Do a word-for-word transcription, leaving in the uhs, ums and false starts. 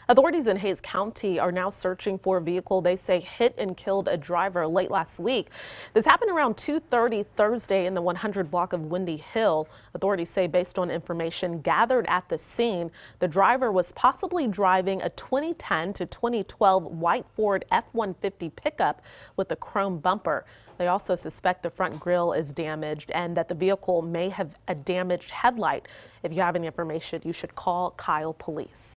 Authorities in Hays County are now searching for a vehicle they say hit and killed a driver late last week. This happened around two thirty Thursday in the one hundred block of Windy Hill. Authorities say based on information gathered at the scene, the driver was possibly driving a twenty ten to twenty twelve white Ford F one fifty pickup with a chrome bumper. They also suspect the front grille is damaged and that the vehicle may have a damaged headlight. If you have any information, you should call Kyle Police.